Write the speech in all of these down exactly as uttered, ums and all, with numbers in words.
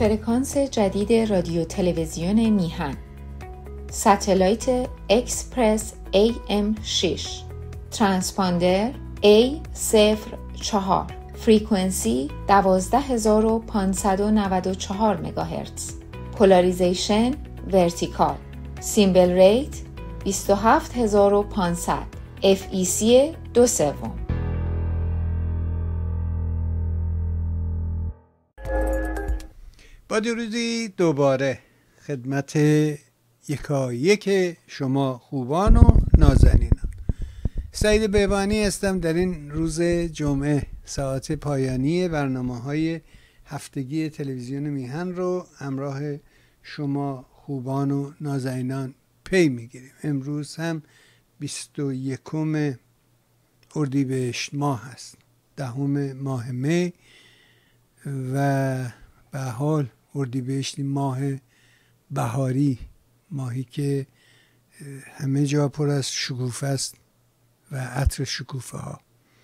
فرکانس جدید رادیو تلویزیون میهن، ستلایت اکسپرس ای ام شش، ترانسپاندر ای صفر چهار، فریکونسی دوازده هزار و پانصد و نود و چهار مگاهرتز، پولاریزیشن ورتیکال، سیمبل ریت بیست و هفت هزار و پانصد، اف ای سی دو سوم. با درودی دوباره خدمت یکایک شما خوبان و نازنینان. سعید بهبانی هستم. در این روز جمعه ساعت پایانی برنامه‌های هفتگی تلویزیون میهن رو همراه شما خوبان و نازنینان پی میگیریم. امروز هم بیست و یکم اردیبهشت ماه هست، دهم ماه می، و به حال اردیبهشت ماه بهاری، ماهی که همه جا پر از شکوفه است و عطر شکوفه ها،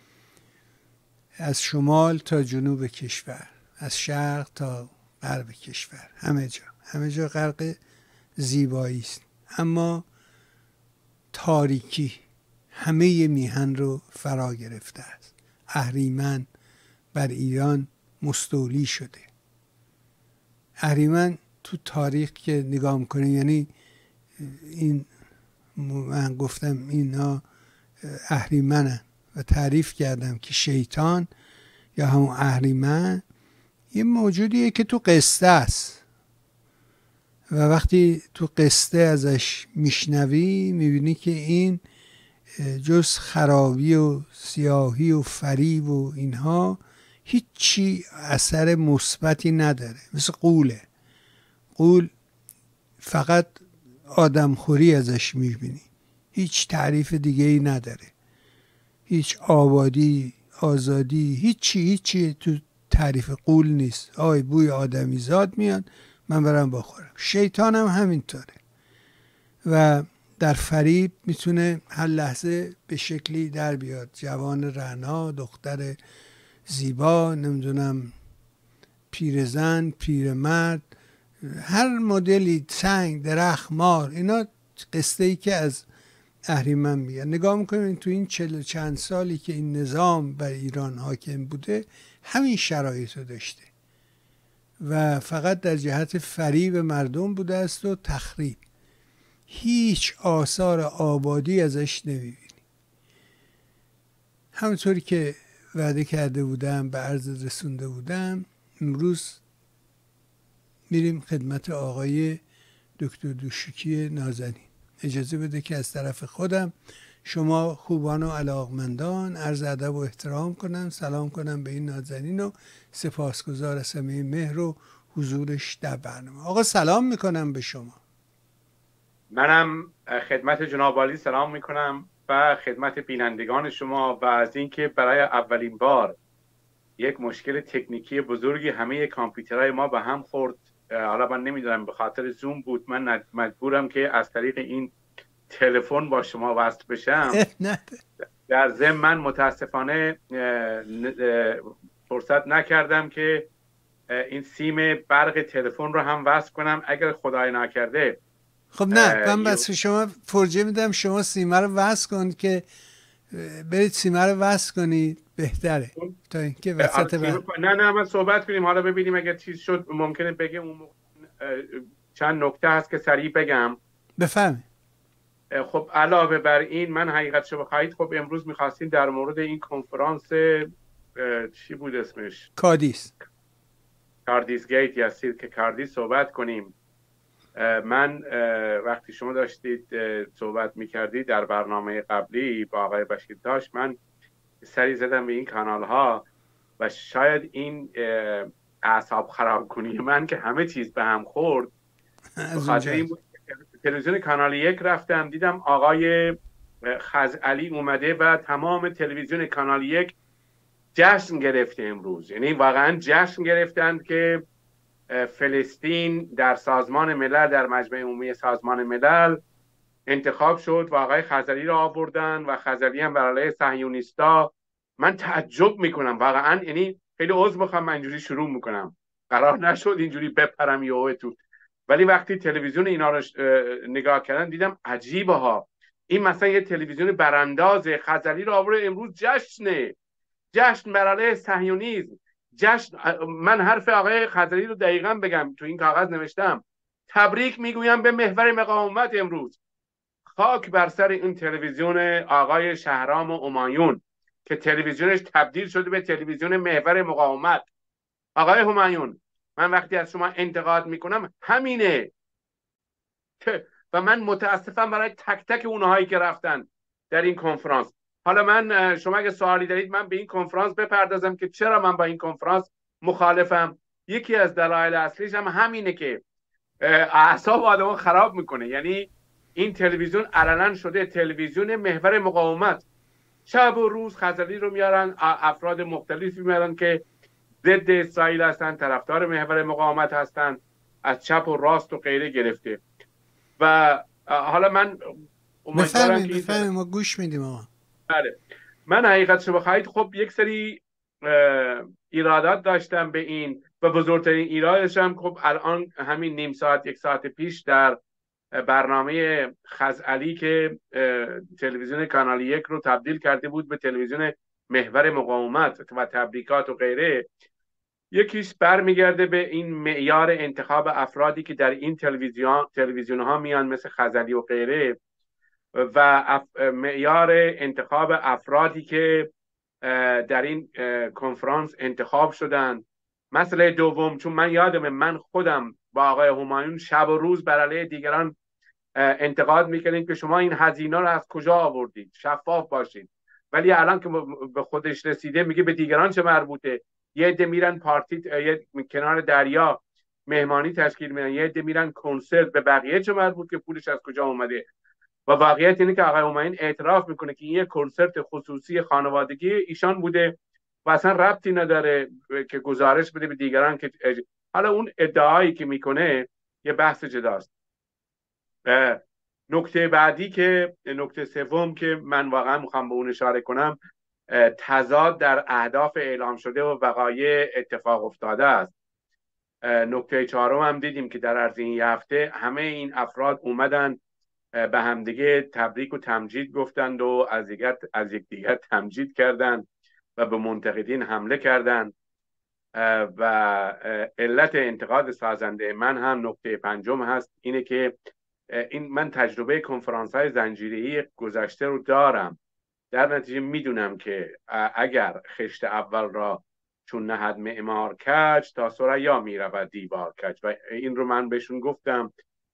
از شمال تا جنوب کشور، از شرق تا غرب کشور، همه جا همه جا غرق زیبایی است. اما تاریکی همه میهن رو فرا گرفته است. اهریمن بر ایران مستولی شده. اهریمن تو تاریخ که نگاه میکنیم، یعنی این من گفتم اینا اهریمنن و تعریف کردم که شیطان یا همون اهریمن یه موجودیه که تو قصه است و وقتی تو قصه ازش میشنوی میبینی که این جز خرابی و سیاهی و فریب و اینها هیچی اثر مثبتی نداره. مثل غوله. غول فقط آدمخوری ازش میبینی، هیچ تعریف دیگه ای نداره، هیچ آبادی، آزادی، هیچی هیچی تو تعریف غول نیست. آی بوی آدمی زاد میاد، من برم بخورم. شیطان هم همینطوره و در فریب میتونه هر لحظه به شکلی در بیاد. جوان رعنا، دختر زیبا، نمیدونم پیرزن، پیرمرد، هر مدلی، سنگ، درخت، مار، اینا قصه ای که از اهریمن میگن. نگاه میکنیم تو این چل چند سالی که این نظام بر ایران حاکم بوده همین شرایط رو داشته و فقط در جهت فریب مردم بوده است و تخریب. هیچ آثار آبادی ازش نمیبینی. همونطوری که وعده کرده بودم، به عرض رسونده بودم، امروز میریم خدمت آقای دکتر دوشیکی نازنین. اجازه بده که از طرف خودم شما خوبان و علاقمندان عرض ادب و احترام کنم، سلام کنم به این نازنین و سپاسگزار از همه مهر و حضورش در برنامه. آقا سلام میکنم به شما. منم خدمت جناب عالی سلام میکنم و خدمت بینندگان شما و از اینکه برای اولین بار یک مشکل تکنیکی بزرگی همه کامپیوترهای ما به هم خورد. حالا من نمیدونم به خاطر زوم بود، من مجبورم که از طریق این تلفن با شما وصل بشم. در ضمن من متاسفانه فرصت نکردم که این سیم برق تلفن رو هم وصل کنم. اگر خدای نکرده. خب نه، من بس شما فرجه میدم شما سیمه رو وصل کن که برید سیمه رو وصل کنید، بهتره تا اینکه وسط بعد. نه نه من صحبت کنیم، حالا ببینیم اگر چیز شد ممکنه بگه اون چند نکته هست که سریع بگم. بفهمید. خب علاوه بر این، من حقیقتش بخواید خب امروز میخواستیم در مورد این کنفرانس چی بود اسمش؟ کادیس کاردیس گیت یا سیرک کاردیس صحبت کنیم. من وقتی شما داشتید صحبت میکردید در برنامه قبلی با آقای بشیر داشت، من سری زدم به این کانال ها و شاید این اعصاب خراب کنی من که همه چیز به هم خورد. بخاطر این بود تلویزیون کانال یک رفتم دیدم آقای خزعلی اومده و تمام تلویزیون کانال یک جشن گرفته امروز. یعنی واقعا جشن گرفتند که فلسطین در سازمان ملل، در مجمع عمومی سازمان ملل انتخاب شد و آقای خزعلی را آوردن و خزعلی هم بر علیه صهیونیستا. من تعجب میکنم واقعا، یعنی خیلی عذر میخوام من اینجوری شروع میکنم، قرار نشد اینجوری بپرم یهو تو. ولی وقتی تلویزیون اینا رو نگاه کردم دیدم عجیبه ها، این مثلا یه تلویزیون برانداز خزعلی رو آورده امروز جشنه، جشن بر علیه صهیونیسم، جشن. من حرف آقای خزعلی رو دقیقاً بگم تو این کاغذ نوشتم، تبریک میگویم به محور مقاومت امروز. خاک بر سر این تلویزیون آقای شهرام و همایون که تلویزیونش تبدیل شده به تلویزیون محور مقاومت. آقای همایون، من وقتی از شما انتقاد میکنم همینه و من متاسفم برای تک تک اونهایی که رفتن در این کنفرانس. حالا من، شما اگه سوالی دارید من به این کنفرانس بپردازم که چرا من با این کنفرانس مخالفم. یکی از دلایل اصلیش هم همینه که اعصاب آدمو خراب میکنه. یعنی این تلویزیون علنا شده تلویزیون محور مقاومت، شب و روز خزعلی رو میارن، افراد مختلفی میارن که ضد اسرائیل هستن، طرفدار محور مقاومت هستن، از چپ و راست و غیره گرفته. و حالا من بفرمایید بفرمایید ما گوش میدیم. آقا بله، من حقیقتش بخواید خب یک سری ایرادات داشتم به این و بزرگترین ایرادش هم خب الان همین نیم ساعت یک ساعت پیش در برنامه خزعلی که تلویزیون کانال یک رو تبدیل کرده بود به تلویزیون محور مقاومت و تبریکات و غیره، یکیش برمیگرده به این معیار انتخاب افرادی که در این تلویزیون تلویزیون ها میان مثل خزعلی و غیره و معیار انتخاب افرادی که در این کنفرانس انتخاب شدن. مسئله دوم، چون من یادمه من خودم با آقای همایون شب و روز بر علیه دیگران انتقاد میکنیم که شما این هزینه رو از کجا آوردید، شفاف باشید. ولی الان که به خودش رسیده میگه به دیگران چه مربوطه. یه عده میرن پارتی یه کنار دریا مهمانی تشکیل میدن، یه عده میرن کنسرت، به بقیه چه مربوط که پولش از کجا اومده. و واقعیت اینه که آقای همایون اعتراف میکنه که این یه کنسرت خصوصی خانوادگی ایشان بوده و اصلا ربطی نداره که گزارش بده به دیگران که اج... حالا اون ادعایی که میکنه یه بحث جداست. نکته بعدی که نکته سوم که من واقعا میخوام به اون اشاره کنم، تضاد در اهداف اعلام شده و وقایع اتفاق افتاده است. نکته چهارم هم دیدیم که در عرض این یه هفته همه این افراد اومدن به همدیگه تبریک و تمجید گفتند و از دیگر از یکدیگر تمجید کردند و به منتقدین حمله کردند. و علت انتقاد سازنده من هم نکته پنجم هست، اینه که این من تجربه کنفرانس های زنجیره‌ای گذشته رو دارم، در نتیجه میدونم که اگر خشت اول را چون نهد معمار کج تا ثریا میرود دیوار کج، و این رو من بهشون گفتم.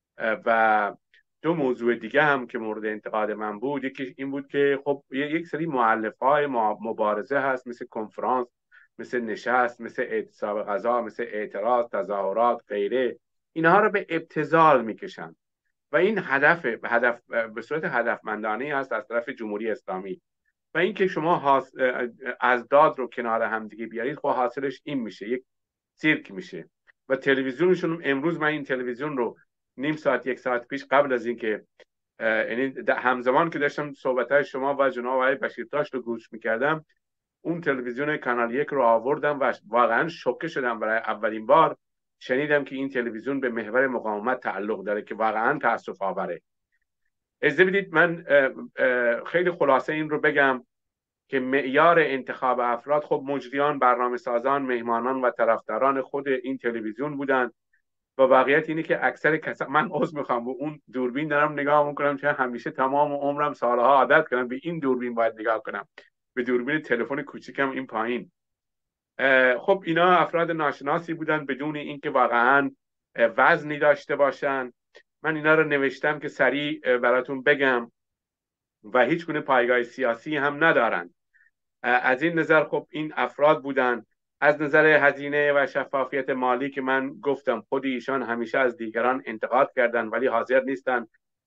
و دو موضوع دیگه هم که مورد انتقاد من بود، یکی این بود که خب یک سری مؤلفه‌های مبارزه هست مثل کنفرانس، مثل نشست، مثل اعتصاب غذا، مثل اعتراض، تظاهرات، غیره، اینها رو به ابتذال میکشن و این هدف هدف به صورت هدفمندانه هست از طرف جمهوری اسلامی. و این که شما از داد رو کنار هم دیگه بیارید، خب حاصلش این میشه، یک سیرک میشه. و تلویزیونشون امروز، من این تلویزیون رو نیم ساعت یک ساعت پیش قبل از اینکه یعنی همزمان که داشتم صحبت‌های شما و جناب آقای بشیرتاش رو گوش میکردم، اون تلویزیون کانال یک رو آوردم و واقعا شوکه شدم. برای اولین بار شنیدم که این تلویزیون به محور مقاومت تعلق داره که واقعا تأسف آوره. اجازه بدید من خیلی خلاصه این رو بگم که معیار انتخاب افراد، خب مجریان، برنامه سازان، مهمانان و طرفداران خود این تلویزیون بودن و واقعیت اینه که اکثر کسا من عذر میخوام، به اون دوربین دارم نگاه میکنم که همیشه تمام عمرم سالها عادت کردم به این دوربین باید نگاه کنم، به دوربین تلفن کوچیکم این پایین. خب اینا افراد ناشناسی بودن بدون اینکه واقعا وزنی داشته باشن. من اینا رو نوشتم که سریع براتون بگم و هیچ گونه پایگاه سیاسی هم ندارن. از این نظر خب این افراد بودن. از نظر هزینه و شفافیت مالی که من گفتم، خود ایشان همیشه از دیگران انتقاد کردن ولی حاضر نیستن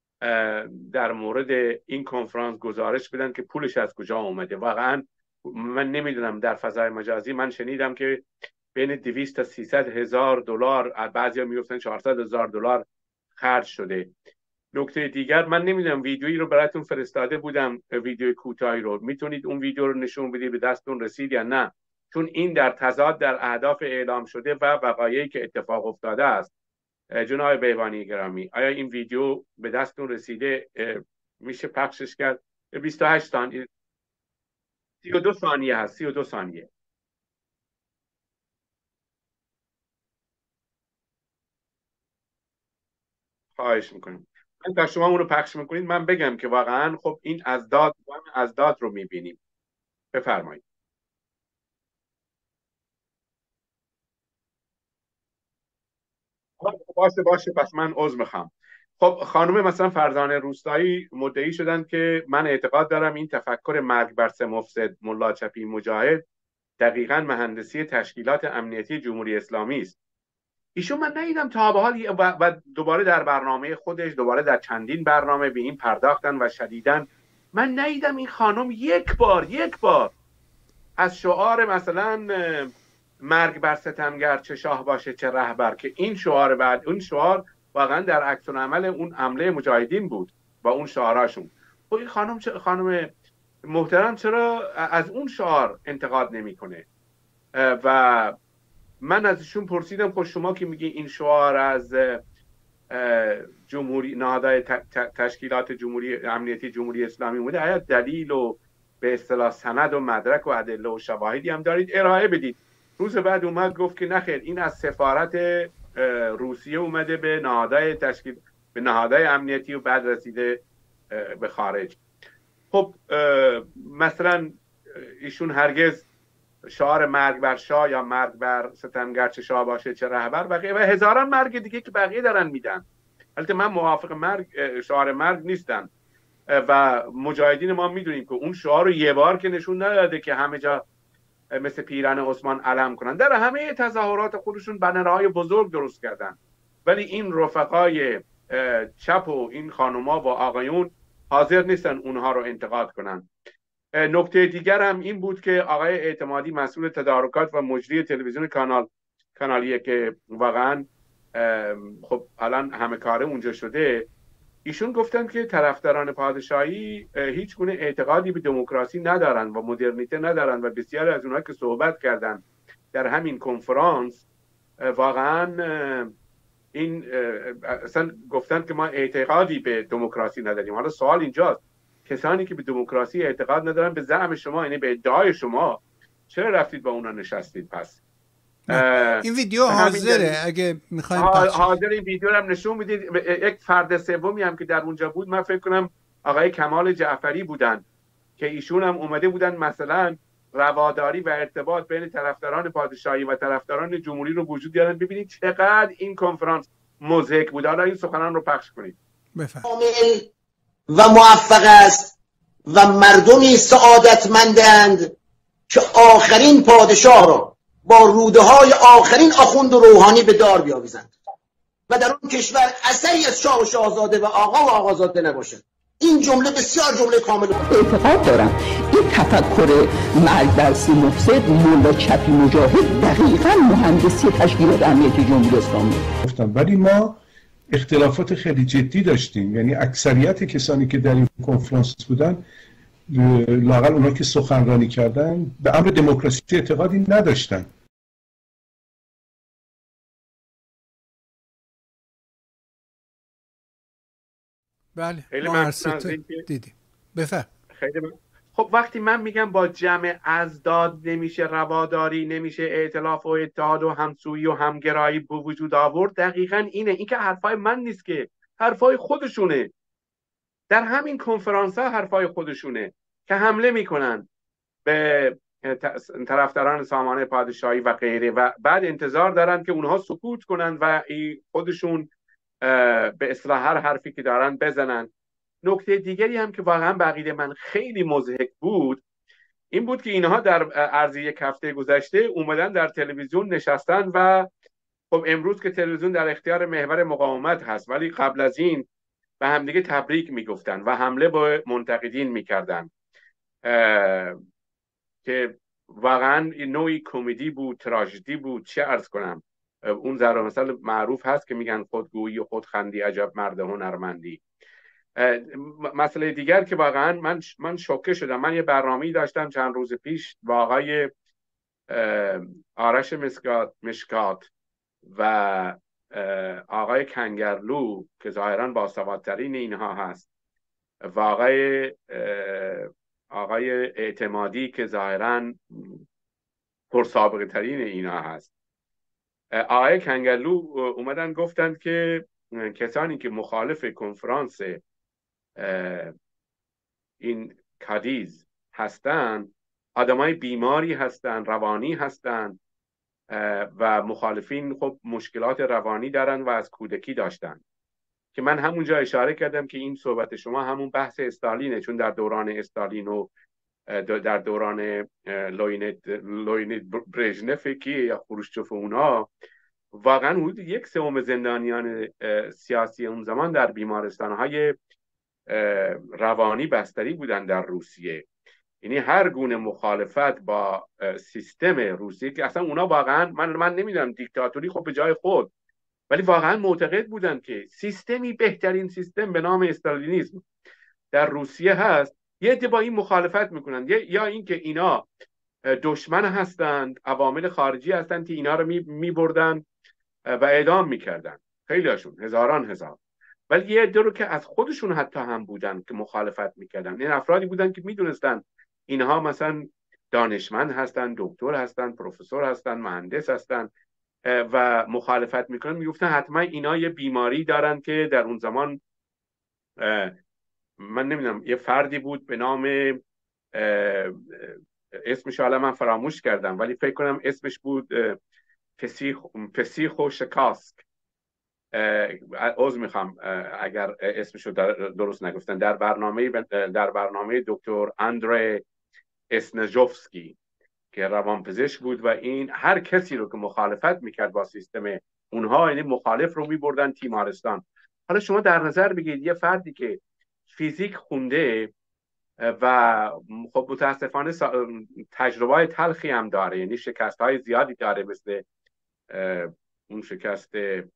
در مورد این کنفرانس گزارش بدن که پولش از کجا اومده. واقعا من نمیدونم، در فضای مجازی من شنیدم که بین دویست تا سیصد هزار دلار، بعضیا میگفتن چهارصد هزار دلار خرج شده. نکته دیگر، من نمیدونم، ویدیویی رو براتون فرستاده بودم، ویدیو کوتاهی رو، میتونید اون ویدیو رو نشون بدید به دستتون رسید یا نه؟ چون این در تضاد در اهداف اعلام شده و وقایعی که اتفاق افتاده است. جناب بیبانی گرامی، آیا این ویدیو به دستتون رسیده؟ میشه پخشش کرد؟ بیست و هشت ثانیه، سی و دو ثانیه هست، سی و دو ثانیه. خواهش میکنم. من تا شما اونو پخش میکنید من بگم که واقعا خب این ازداد ازداد رو میبینیم. بفرمایید. باشه باشه پس من عذر میخوام. خب خانم مثلا فرزانه روستایی مدعی شدن که من اعتقاد دارم این تفکر مرگ بر سه مفسد ملا چپی مجاهد دقیقاً مهندسی تشکیلات امنیتی جمهوری اسلامی است. ایشون من ندیدم تا به حال و, و دوباره در برنامه خودش دوباره در چندین برنامه به این پرداختن و شدیداً من ندیدم این خانم یک بار یک بار از شعار مثلا مرگ بر ستمگر چه شاه باشه چه رهبر، که این شعار بعد اون شعار واقعا در عکس العمل اون حمله مجاهدین بود و اون شعاراشون. خب این خانم خانم محترم چرا از اون شعار انتقاد نمیکنه؟ و من از ایشون پرسیدم خب شما که میگی این شعار از جمهوری نهادهای تشکیلات جمهوری امنیتی جمهوری اسلامی بوده، آیا دلیل و به اصطلاح سند و مدرک و ادله و شواهدی هم دارید ارائه بدید؟ روز بعد اومد گفت که نخیر این از سفارت روسیه اومده به نهادهای تشکیل به نهادهای امنیتی و بعد رسیده به خارج. خب مثلا ایشون هرگز شعار مرگ بر شاه یا مرگ بر ستمگر چه شاه باشه چه رهبر بقیه و هزاران مرگ دیگه که بقیه دارن میدن. البته من موافق مرگ شعار مرگ نیستم و مجاهدین ما میدونیم که اون شعار رو یه بار که نشون نداده که همه جا مثل پیرن عثمان علم کنن، در همه تظاهرات خودشون بنرهای بزرگ درست کردن، ولی این رفقای چپ و این خانوما و آقایون حاضر نیستن اونها رو انتقاد کنن. نکته دیگر هم این بود که آقای اعتمادی مسئول تدارکات و مجری تلویزیون کانال کانالیه که واقعا خب الان همه کاره اونجا شده، ایشون گفتن که طرفداران پادشاهی هیچ گونه اعتقادی به دموکراسی ندارن و مدرنیته ندارن و بسیاری از اونها که صحبت کردن در همین کنفرانس واقعا این اصلا گفتن که ما اعتقادی به دموکراسی نداریم. حالا سوال اینجاست کسانی که به دموکراسی اعتقاد ندارن به زعم شما یعنی به ادعای شما چرا رفتید با اونا نشستید؟ پس این ویدیو حاضره اگه میخوایم حاضر این ویدیو رو هم نشون میدید. یک فرد سومی هم که در اونجا بود من فکر کنم آقای کمال جعفری بودن که ایشون هم اومده بودن مثلا رواداری و ارتباط بین طرفداران پادشاهی و طرفداران جمهوری رو وجود بیارن. ببینید چقدر این کنفرانس مضحک بود. حالا این سخنان رو پخش کنید. بفرمایید. و موفق است و مردمی سعادتمندند که آخرین پادشاه را با روده های آخرین آخوند و روحانی به دار بیاویزند و در اون کشور اثری از شاه و شاهزاده و آقا و آقازاده نباشد. این جمله بسیار جمله کامل. اعتقاد دارم این تفکر مرگ بر سه مفسد ملا چپی مجاهد دقیقاً مهندسی تشکیلات امنیتی جمهوری اسلامی گفتم، ولی ما اختلافات خیلی جدی داشتیم. یعنی اکثریت کسانی که در این کنفرانس بودن لااقل اونا که سخنرانی کردن به امر دموکراسی اعتقادی نداشتن. بله خیلی ما دیدیم. بفرم. خیلی من... خب وقتی من میگم با جمع ازداد نمیشه رواداری، نمیشه ائتلاف و اتحاد و همسویی و همگرایی به وجود آورد، دقیقاً اینه. این که حرفای من نیست که حرفای خودشونه. در همین کنفرانس ها حرفای خودشونه که حمله میکنن به طرفداران سامانه پادشاهی و غیره و بعد انتظار دارن که اونها سکوت کنن و خودشون به اصطلاح هر حرفی که دارن بزنن. نکته دیگری هم که واقعا بقیده من خیلی مضحک بود این بود که اینها در عرض یک هفته گذشته اومدن در تلویزیون نشستن و خب امروز که تلویزیون در اختیار محور مقاومت هست ولی قبل از این به همدیگه تبریک میگفتن و حمله به منتقدین میکردن که واقعا نوعی کمدی بود، تراژدی بود. چه عرض کنم، اون ضرب مثل معروف هست که میگن خودگویی و خودخندی عجب مرد هنرمندی. مسئله دیگر که واقعا من من شوکه شدم. من یه برنامه‌ای داشتم چند روز پیش با آقای آرش مشکات مشکات و آقای کنگرلو که ظاهرا باسوادترین اینها هست و آقای آقای اعتمادی که ظاهرا پرسابقه ترین اینها هست. آقای کنگرلو اومدن گفتند که کسانی که مخالف کنفرانس این کادیز هستند آدمای بیماری هستند، روانی هستند و مخالفین خب مشکلات روانی دارن و از کودکی داشتن، که من همونجا اشاره کردم که این صحبت شما همون بحث استالینه، چون در دوران استالین و در دوران لوینید لوینید برژنف که یا خروشچوف اونا واقعا حدود یک سوم زندانیان سیاسی اون زمان در بیمارستان‌های روانی بستری بودن در روسیه. یعنی هر گونه مخالفت با سیستم روسیه که اصلا اونا واقعا من من نمیدونم دیکتاتوری خب به جای خود، ولی واقعا معتقد بودن که سیستمی بهترین سیستم به نام استالینیسم در روسیه هست. یه عده با این مخالفت میکنن، یا اینکه اینا دشمن هستند، عوامل خارجی هستند که اینا رو میبردن و اعدام میکردن، خیلی هاشون هزاران هزار. ولی یه عده رو که از خودشون حتی هم بودن که مخالفت میکردن، این افرادی بودن که میدونستن اینها مثلا دانشمند هستن، دکتر هستن، پروفسور هستن، مهندس هستن و مخالفت میکنن، میگفتن حتما اینا یه بیماری دارن که در اون زمان من نمیدونم یه فردی بود به نام اسمش حالا من فراموش کردم ولی فکر کنم اسمش بود پسیخ پسیخو شکاسک، عذر میخوام اگر اسمشو درست نگفتن، در برنامه در برنامه دکتر اندری اسنجوفسکی که روانپزشک بود و این هر کسی رو که مخالفت میکرد با سیستم اونها، یعنی مخالف رو میبردن تیمارستان. حالا شما در نظر بگیرید یه فردی که فیزیک خونده و خب متاسفانه تجربه تلخی هم داره، یعنی شکست های زیادی داره، مثل اون شکست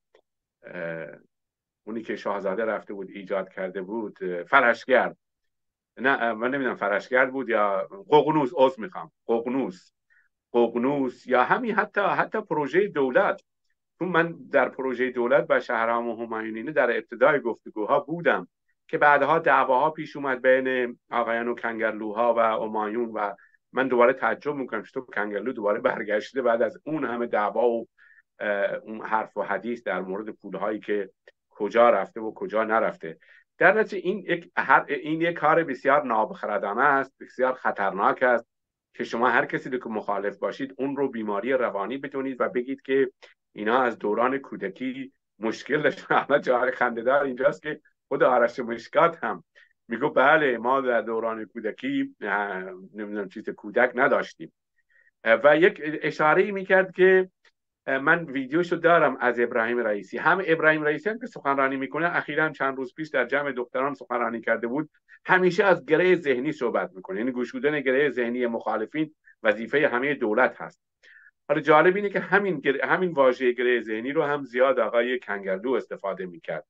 اونی که شاهزاده رفته بود ایجاد کرده بود، فرشگرد، نه من نمیدونم فرشگرد بود یا ققنوس، عذر میخوام ققنوس ققنوس یا همین حتی حتی پروژه دولت، چون من در پروژه دولت و شهرام و همایونینه در ابتدای گفتگوها بودم که بعدها دعواها پیش اومد بین آقایان و کنگرلوها و همایون و من دوباره تعجب میکنم چطور کنگرلو دوباره برگشته بعد از اون همه دعوا و اون حرف و حدیث در مورد پولهایی که کجا رفته و کجا نرفته. در نتیجه این یک این یک کار بسیار نابخردانه است، بسیار خطرناک است که شما هر کسی که مخالف باشید اون رو بیماری روانی بدونید و بگید که اینا از دوران کودکی مشکل داشتن. الان جای خنده‌دار اینجاست که خود آرش مشکات هم میگو بله ما در دوران کودکی نمیدونم چیز کودک نداشتیم و یک اشاره میکرد که من ویدیوشو دارم از ابراهیم رئیسی، هم ابراهیم رئیسی هم که سخنرانی میکنه، اخیراً چند روز پیش در جمع دختران سخنرانی کرده بود، همیشه از گره ذهنی صحبت میکنه، یعنی گشودن گره ذهنی مخالفین وظیفه همه دولت هست. حالا جالب اینه که همین گره، همین واژه گره ذهنی رو هم زیاد آقای کنگرلو استفاده میکرد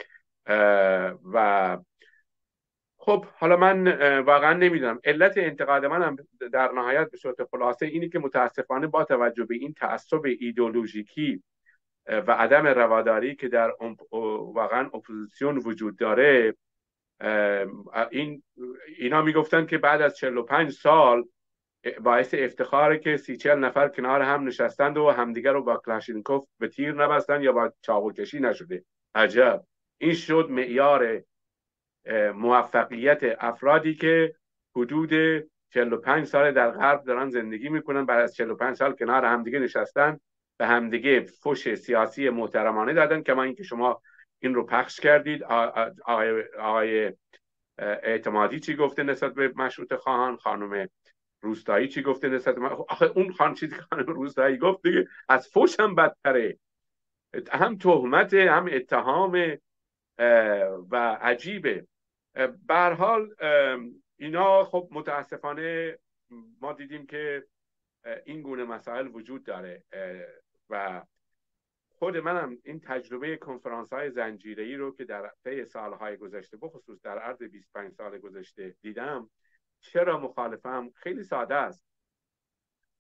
و خب حالا من واقعا نمیدونم علت انتقاد منم در نهایت به صورت خلاصه اینه که متاسفانه با توجه به این تعصب ایدئولوژیکی و عدم رواداری که در واقعا اپوزیسیون وجود داره، این اینا میگفتن که بعد از چهل و پنج سال باعث افتخاره که سی چهل نفر کنار هم نشستند و همدیگر رو با کلاشینکوف به تیر نبستن یا با چاقو کشی نشده. عجب، این شد معیار موفقیت افرادی که حدود چهل و پنج سال در غرب دارن زندگی میکنن، بعد از چهل و پنج سال کنار همدیگه نشستن، به همدیگه فوش سیاسی محترمانه دادن. کما اینکه شما این رو پخش کردید، آقای, آقای اعتمادی چی گفته نسبت به مشروطه خواهان، خانم روستایی چی گفته نسبت به آخه اون خانم چیزی که خانم روستایی گفت دیگه از فوش هم بدتره، هم تهمت هم اتهام و عجیبه. به هر حال اینا خب متاسفانه ما دیدیم که این گونه مسائل وجود داره و خود منم این تجربه کنفرانس های زنجیره‌ای رو که در طی سالهای گذشته بخصوص در عرض بیست و پنج سال گذشته دیدم، چرا مخالفم؟ خیلی ساده است.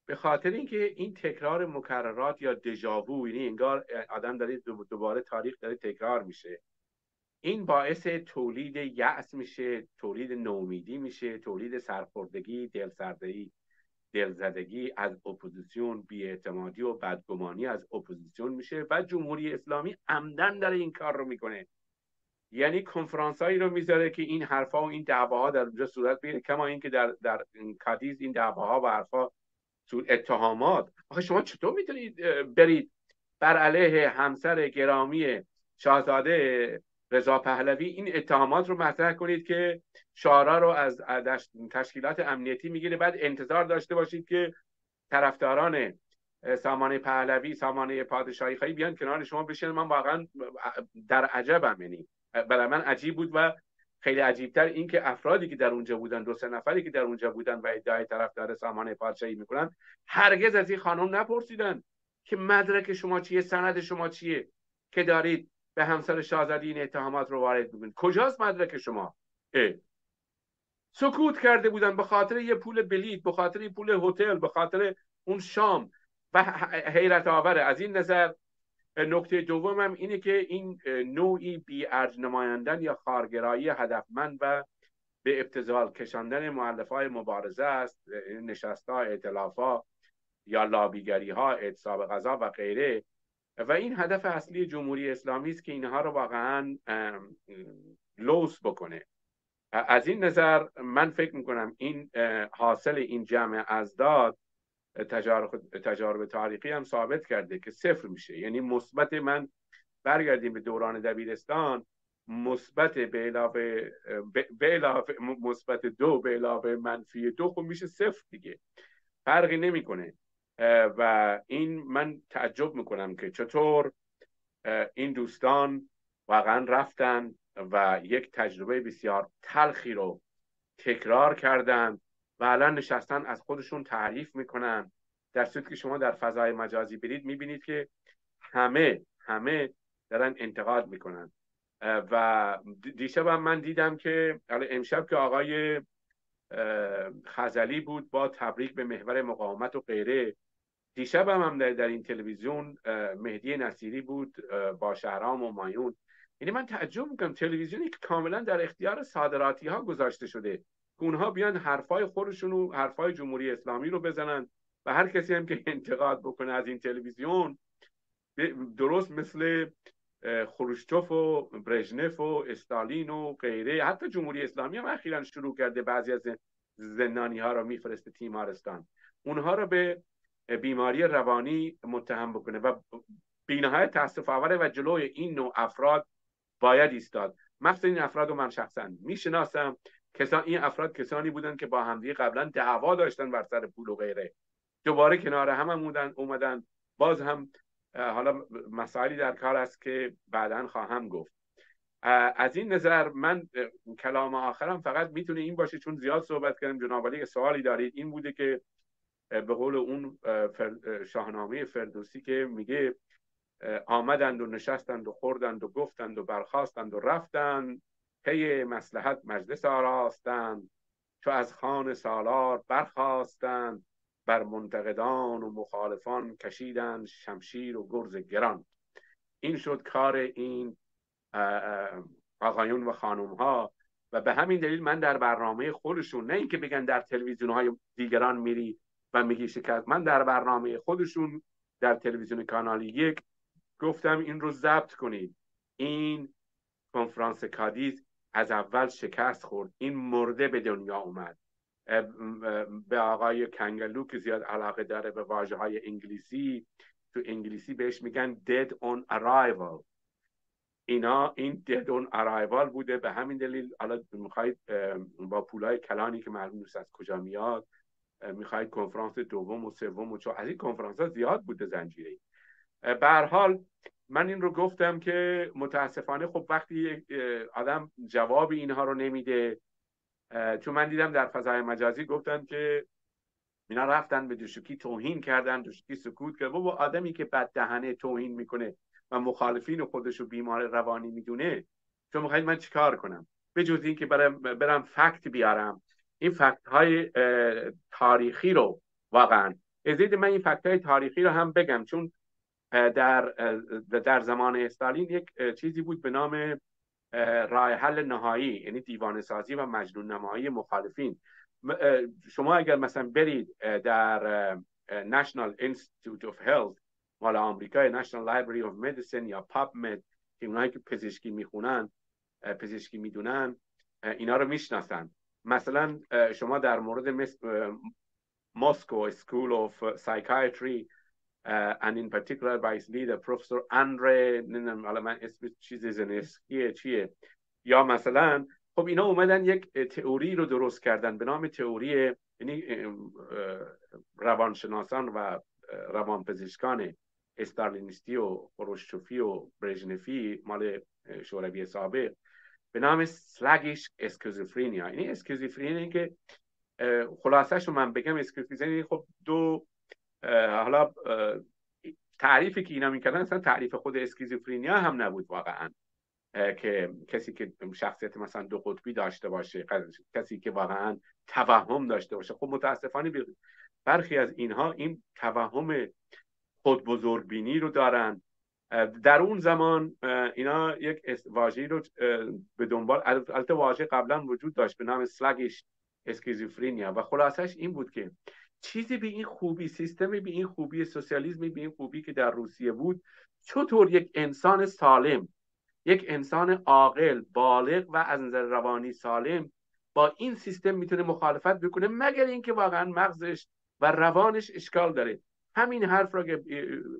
به خاطر اینکه این تکرار مکررات یا دژاوو، یعنی انگار آدم داره دوباره تاریخ داره تکرار میشه، این باعث تولید یأس میشه، تولید نومیدی میشه، تولید سرخوردگی، دلسردگی، دلزدگی از اپوزیسیون، بی‌اعتمادی و بدگمانی از اپوزیسیون میشه و جمهوری اسلامی عمدن داره این کار رو میکنه. یعنی کنفرانسایی رو میذاره که این حرفا و این دعواها در اونجا صورت بگیره، کما اینکه در در کادیز این دعواها و حرفا اتهامات. آخه شما چطور میتونید برید بر علیه همسر گرامی شاهزاده رضا پهلوی این اتهامات رو مطرح کنید که شعارا رو از تشکیلات امنیتی میگیره، بعد انتظار داشته باشید که طرفداران سامانه پهلوی، سامانه پادشاهی خواهی بیان کنار شما بشین؟ من واقعا در عجبم. یعنی برای من عجیب بود و خیلی عجیبتر این که افرادی که در اونجا بودن، دو سه نفری که در اونجا بودن و ادعای طرفدار سامانه پادشاهی میکنن، هرگز از این خانم نپرسیدن که مدرک شما چیه، سند شما چیه که دارید به همسر شاهزاده این اتهامات رو وارد میکنید؟ کجاست مدرک شما؟ اه. سکوت کرده بودن به خاطر یه پول بلیط، به خاطر یه پول هتل، به خاطر اون شام. و حیرت آوره از این نظر. نکته دومم اینه که این نوعی بی‌ارج نمایاندن یا خارگرایی هدفمند و به ابتذال کشاندن مؤلفه‌های مبارزه است، نشست‌ها، ائتلاف‌ها یا لابیگری‌ها، اعتصاب غذا و غیره. و این هدف اصلی جمهوری اسلامی است که اینها رو واقعا لوس بکنه. از این نظر من فکر میکنم این حاصل این جمع ازداد تجارب, تجارب تاریخی هم ثابت کرده که صفر میشه. یعنی مثبت، من برگردیم به دوران دبیرستان، مثبت به علاوه به علاوه مثبت دو به علاوه منفی دو خب میشه صفر دیگه، فرقی نمیکنه. و این من تعجب میکنم که چطور این دوستان واقعا رفتن و یک تجربه بسیار تلخی رو تکرار کردن و الان نشستن از خودشون تعریف میکنن، در صورتی که شما در فضای مجازی برید میبینید که همه همه دارن انتقاد میکنن. و دیشب هم من دیدم که امشب که آقای خزعلی بود با تبریک به محور مقاومت و غیره، دیشب هم, هم در, در این تلویزیون مهدی نصیری بود با شهرام و مایون. یعنی من تعجب میکنم تلویزیونی که کاملا در اختیار صادراتی ها گذاشته شده که اونها بیان حرفای خودشون و حرفای جمهوری اسلامی رو بزنن و هر کسی هم که انتقاد بکنه از این تلویزیون، درست مثل خروشچوف و برژنف و استالین و غیره، حتی جمهوری اسلامی هم اخیراً شروع کرده بعضی از زندانی ها رو میفرسته تیمارستان، اونها رو به بیماری روانی متهم بکنه. و بی‌نهایت تأسف آوره و جلوی این نوع افراد باید ایستاد. مثلا این افراد رو من شخصا میشناسم، کسان این افراد کسانی بودن که با همدیگه قبلا دعوا داشتن بر سر پول و غیره، دوباره کنار هم, هم اومدن, اومدن باز هم حالا مسائلی در کار است که بعداً خواهم گفت. از این نظر من کلام آخرم فقط میتونه این باشه، چون زیاد صحبت کردم جناب علی سوالی دارید، این بوده که به قول اون شاهنامه فردوسی که میگه آمدند و نشستند و خوردند و گفتند و برخاستند و رفتند، پی مصلحت مجلس آراستند، چو از خوان سالار برخاستند، بر منتقدان و مخالفان کشیدند شمشیر و گرز گران. این شد کار این آقایون و خانوم ها و به همین دلیل من در برنامه خودشون، نه اینکه بگن در تلویزیون های دیگران میری و میگی شکست، من در برنامه خودشون در تلویزیون کانال یک گفتم این رو ضبط کنید، این کنفرانس کادیز از اول شکست خورد، این مرده به دنیا اومد. به آقای کنگلو که زیاد علاقه داره به واژه های انگلیسی، تو انگلیسی بهش میگن dead on arrival. اینا این dead on arrival بوده، به همین دلیل حالا میخواید با پولای کلانی که معلوم نیست از کجا میاد میخواید کنفرانس دوم و سوم و چهار، از این کنفرانس ها زیاد بوده زنجیره. به هر حال من این رو گفتم که متاسفانه خب وقتی آدم جواب اینها رو نمیده، چون من دیدم در فضای مجازی گفتن که اینا رفتن به دوشکی توهین کردن، دوشکی سکوت کرد. بابا آدمی که بد دهنه توهین میکنه و مخالفین خودشو بیمار روانی میدونه، چون میخواید من چیکار کنم به جز این که برم برم فکت بیارم؟ این فکت های تاریخی رو واقعا، ازید من این فکتای تاریخی رو هم بگم، چون در در زمان استالین یک چیزی بود به نام راه حل نهایی، یعنی دیوانه سازی و مجنون نمایی مخالفین. شما اگر مثلا برید در National Institute of Health مال آمریکا، National Library of Medicine یا PubMed که اونایی که پزشکی میخونن، پزشکی میدونن، اینا رو میشناسن. مثلا شما در مورد Moscow School of Psychiatry uh, and in particular by its leader Professor Andre حالا من اسم چیز زنسکیه چیه، یا مثلا خب اینا اومدن یک تئوری رو درست کردن به نام تئوری، یعنی روانشناسان و روانپزشکان استالینیستی و خروشچوفی و برژنفی مال شوروی سابق به نام سلگیش اسکیزوفرینیا. یعنی اسکیزوفرینیا که خلاصش رو من بگم، اسکیزوفرینیا خب دو حالا تعریفی که اینا میکردن اصلا تعریف خود اسکیزوفرینیا هم نبود واقعا، که کسی که شخصیت مثلا دو قطبی داشته باشه، کسی که واقعا توهم داشته باشه. خب متاسفانه برخی از اینها این توهم خود بزرگبینی رو دارن. در اون زمان اینا یک واژه‌ای رو به دنبال، البته واژه قبلا وجود داشت به نام سلگیش اسکیزوفرینیا و خلاصش این بود که چیزی به این خوبی، سیستمی به این خوبی، سوسیالیسمی به این خوبی که در روسیه بود، چطور یک انسان سالم، یک انسان عاقل بالغ و از نظر روانی سالم با این سیستم میتونه مخالفت بکنه، مگر اینکه واقعا مغزش و روانش اشکال داره. همین حرف را که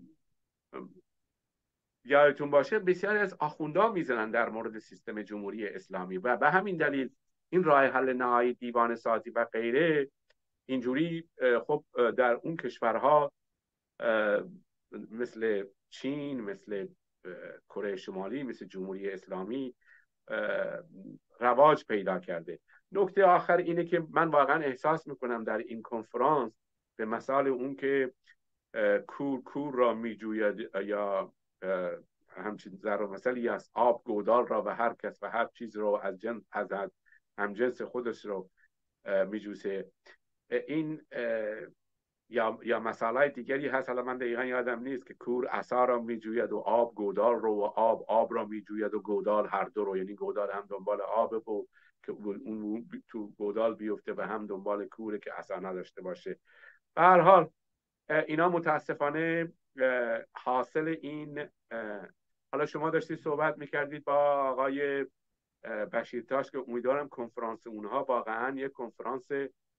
یادتون باشه بسیاری از آخوندها میزنن در مورد سیستم جمهوری اسلامی و به همین دلیل این راه حل نهایی، دیوانه سازی و غیره اینجوری خب در اون کشورها مثل چین، مثل کره شمالی، مثل جمهوری اسلامی رواج پیدا کرده. نکته آخر اینه که من واقعا احساس میکنم در این کنفرانس به مثال اون که کور کور را میجوید یا همچین ضرب مثلی است، آب گودال را و هر کس و هر چیز رو از جنس از همجنس خودش رو میجوسه. این یا یا مسائل دیگری هست، حالا من دقیقا یادم نیست، که کور عصا را میجوید و آب گودال رو و آب آب را میجوید و گودال هر دو رو، یعنی گودال هم دنبال آب و که اون تو گودال بیفته و هم دنبال کوره که عصا نداشته باشه. به هر حال اینا متاسفانه حاصل این. حالا شما داشتید صحبت میکردید با آقای بشیرتاش که امیدوارم کنفرانس اونها واقعا یک کنفرانس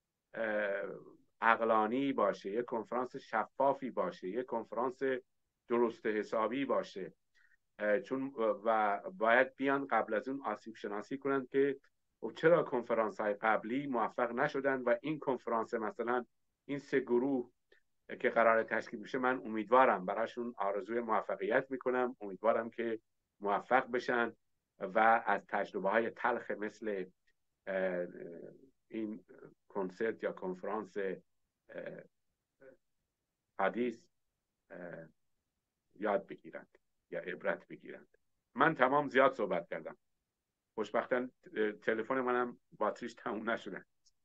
عقلانی باشه، یک کنفرانس شفافی باشه، یک کنفرانس درست حسابی باشه، چون و باید بیان قبل از اون آسیب شناسی کنند که چرا کنفرانس های قبلی موفق نشدن و این کنفرانس مثلا این سه گروه که قرار تشکیل بشه، من امیدوارم براشون آرزوی موفقیت میکنم، امیدوارم که موفق بشن و از تجربه های تلخ مثل این کنسرت یا کنفرانس حدیث یاد بگیرند یا عبرت بگیرند. من تمام زیاد صحبت کردم، خوشبختاً تلفن منم باتریش تموم نشده.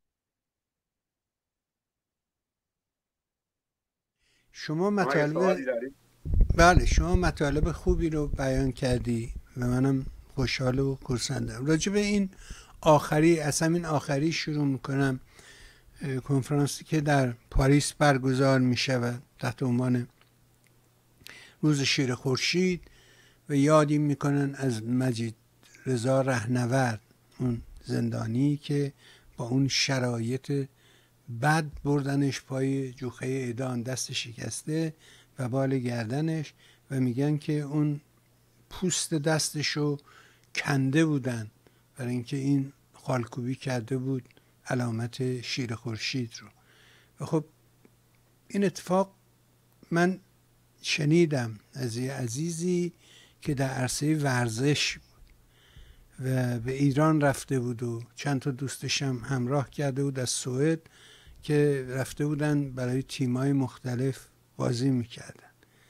شما مطالب بله شما مطالب خوبی رو بیان کردی و منم خوشحال و خرسندم. راجع به این آخری، اصلا این آخری شروع میکنم، کنفرانسی که در پاریس برگزار میشود تحت عنوان روز شیر خورشید و یادی میکنن از مجید رضا رهنورد، اون زندانی که با اون شرایط بد بردنش پای جوخه اعدام، دست شکسته و بال گردنش، و میگن که اون پوست دستشو کنده بودن برای اینکه این خالکوبی کرده بود علامت شیر خورشید رو. و خب این اتفاق من شنیدم از یه عزیزی که در عرصه ورزش بود و به ایران رفته بود و چند تا دوستشم همراه کرده بود از سوئد که رفته بودن برای تیمای مختلف بازی میکردن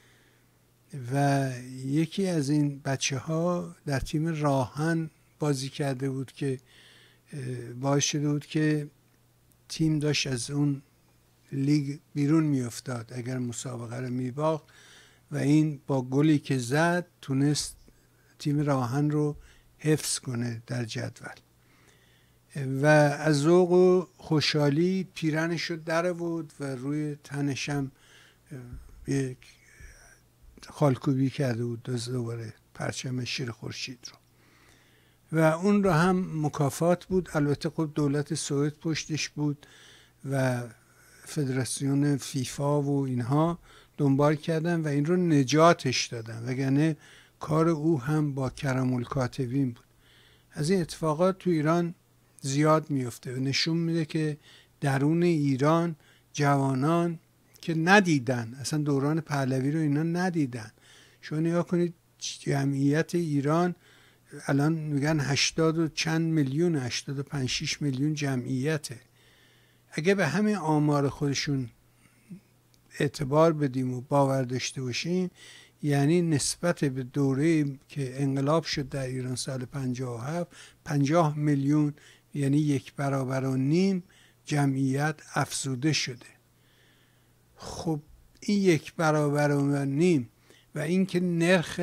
و یکی از این بچه ها در تیم راهن بازی کرده بود که باعث شده بود که تیم داشت از اون لیگ بیرون میافتاد اگر مسابقه رو میباخت و این با گلی که زد تونست تیم راهن رو حفظ کنه در جدول و از ذوق و خوشحالی پیرنش رو در بود و روی تنشم یک خالکوبی کرده بود دوباره پرچم شیر خورشید رو و اون رو هم مکافات بود. البته خب دولت سوئد پشتش بود و فدراسیون فیفا و اینها دنبال کردن و این رو نجاتش دادن وگرنه کار او هم با کرم الکاتبین بود. از این اتفاقات تو ایران زیاد میفته و نشون میده که درون ایران جوانان که ندیدن اصلا دوران پهلوی رو اینا ندیدن. شما نگاه کنید جمعیت ایران الان میگن هشتاد و چند میلیون، هشتاد و پنج شش میلیون جمعیته. اگه به همین آمار خودشون اعتبار بدیم و باور داشته باشیم یعنی نسبت به دوره که انقلاب شد در ایران سال پنجاه و هفت پنجاه میلیون یعنی یک برابر و نیم جمعیت افزوده شده. خب این یک برابر و نیم و اینکه نرخ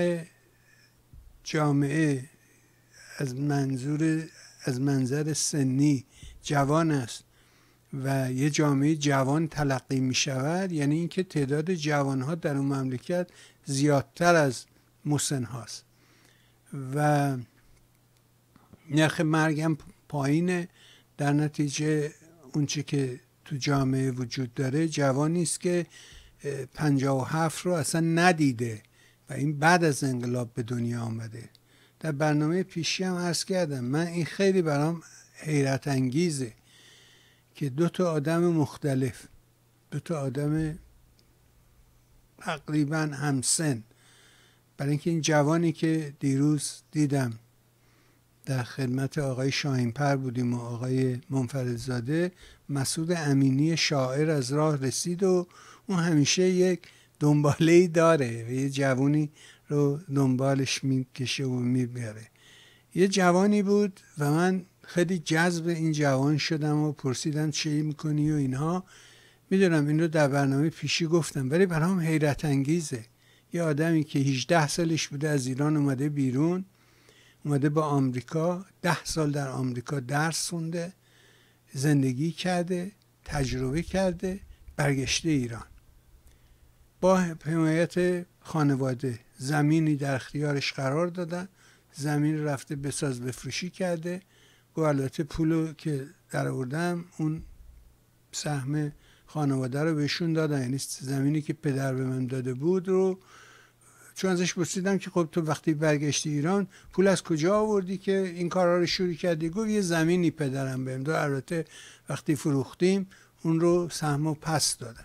جامعه از منظور از منظر سنی جوان است و یه جامعه جوان تلقی می شود یعنی اینکه تعداد جوان ها در اون مملکت زیادتر از مسن هاست و نرخ مرگ هم پایینه. در نتیجه اونچه که تو جامعه وجود داره جوانی است که پنجاه و هفت رو اصلا ندیده و این بعد از انقلاب به دنیا آمده. در برنامه پیشی هم عرض کردم من این خیلی برام حیرت انگیزه که دو تا آدم مختلف، دو تا آدم تقریبا همسن، برای اینکه این جوانی که دیروز دیدم در خدمت آقای شاهینپر بودیم و آقای منفردزاده، مسعود امینی شاعر از راه رسید و اون همیشه یک دنباله‌ای داره و یه جوانی رو دنبالش میکشه و میبره. یه جوانی بود و من خیلی جذب این جوان شدم و پرسیدم چه میکنی و اینها. میدونم این رو در برنامه پیشی گفتم ولی برام حیرت انگیزه. یه آدمی که هجده سالش بوده از ایران اومده بیرون، اومده با آمریکا، ده سال در آمریکا درس خونده، زندگی کرده، تجربه کرده، برگشته ایران با حمایت خانواده زمینی در اختیارش قرار دادن، زمین رفته بساز بفروشی کرده. گو البته پولو که در آوردم اون سهم خانواده رو بهشون دادن، یعنی زمینی که پدر به من داده بود رو. چون ازش پرسیدم که خب تو وقتی برگشتی ایران پول از کجا آوردی که این کارا رو شروع کردی؟ گفت یه زمینی پدرم بهم داد، البته وقتی فروختیم اون رو سهمو پس دادم.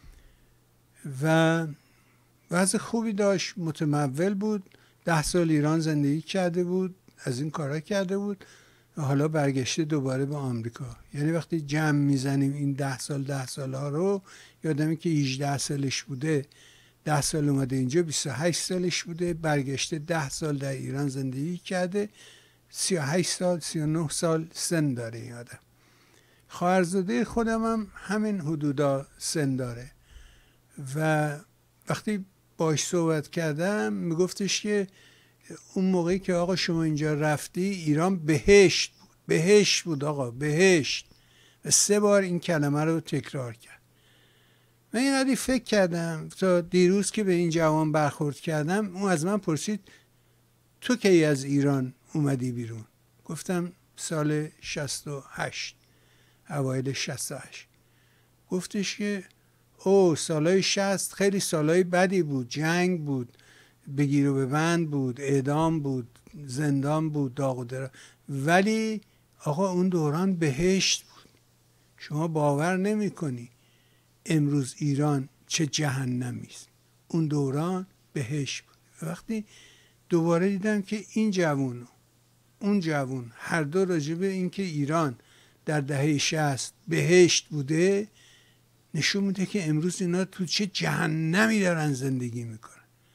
و وضع خوبی داشت، متمول بود، ده سال ایران زندگی کرده بود، از این کارا کرده بود و حالا برگشته دوباره به آمریکا. یعنی وقتی جمع میزنیم این ده سال ده سال ها رو، یادمی که هجده سالش بوده ده سال اومده اینجا، بیست و هشت سالش بوده، برگشته ده سال در ایران زندگی کرده، سی و هشت سال سی و نه سال سن داره این آدم. خواهرزاده خودم هم همین حدودا سن داره و وقتی باش صحبت کردم میگفتش که اون موقعی که آقا شما اینجا رفتی ایران بهشت بود، بهشت بود آقا، بهشت. و سه بار این کلمه رو تکرار کرد. من این قدری فکر کردم تا دیروز که به این جوان برخورد کردم، اون از من پرسید تو کی از ایران اومدی بیرون؟ گفتم سال شصت و هشت، اوایل شصت و هشت. گفتش که او سالای شصت خیلی سالای بدی بود، جنگ بود، بگیر و ببند بود، اعدام بود، زندان بود، داغ و درا، ولی آقا اون دوران بهشت بود. شما باور نمی کنی امروز ایران چه جهنمی است. اون دوران بهشت بود. وقتی دوباره دیدم که این جوون اون جوون هر دو راجبه این که ایران در دهه شصت بهشت بوده نشون میده که امروز اینا تو چه جهنمی دارن زندگی میکنن.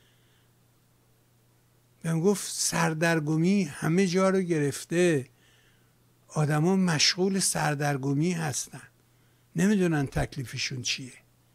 بهم گفت سردرگمی همه جا رو گرفته، آدما مشغول سردرگمی هستن. نمیدونن تکلیفشون چیه.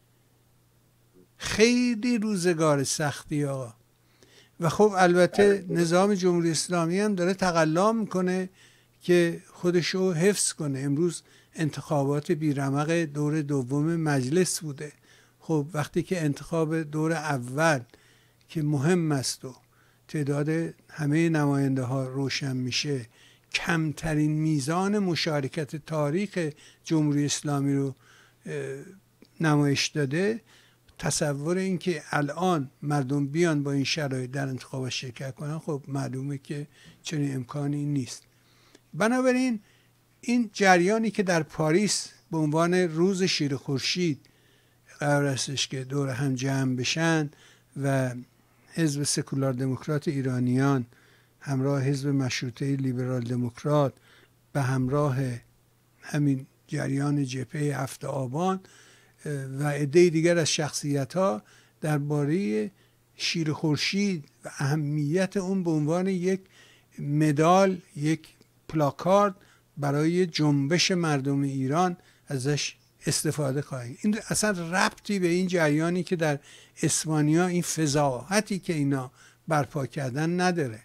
خیلی روزگار سختی آقا. و خب البته نظام جمهوری اسلامی هم داره تقلا میکنه که خودشو حفظ کنه. امروز انتخابات بیرمق دور دوم مجلس بوده. خب وقتی که انتخاب دور اول که مهم است و تعداد همه نماینده ها روشن میشه، کمترین میزان مشارکت تاریخ جمهوری اسلامی رو نمایش داده، تصور این که الان مردم بیان با این شرایط در انتخابات شرکت کنن، خب معلومه که چنین امکانی نیست. بنابراین این جریانی که در پاریس به عنوان روز شیر خورشید قرار استش که دور هم جمع بشن و حزب سکولار دموکرات ایرانیان همراه حزب مشروطه لیبرال دموکرات به همراه همین جریان جبهه هفت آبان و عده دیگر از شخصیت‌ها درباره شیر خورشید و اهمیت اون به عنوان یک مدال، یک پلاکارد برای جنبش مردم ایران ازش استفاده خواهیم. این اصلا ربطی به این جریانی که در اسپانیا، این فضاحتی که اینا برپا کردن نداره.